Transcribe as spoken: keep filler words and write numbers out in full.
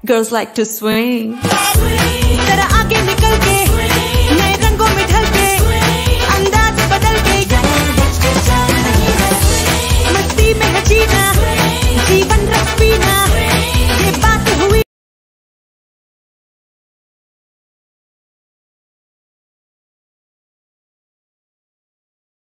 Girls like to swing. जरा आगे निकल के नए रंगों में ढल के अंदाज बदल के मस्ती में है जीना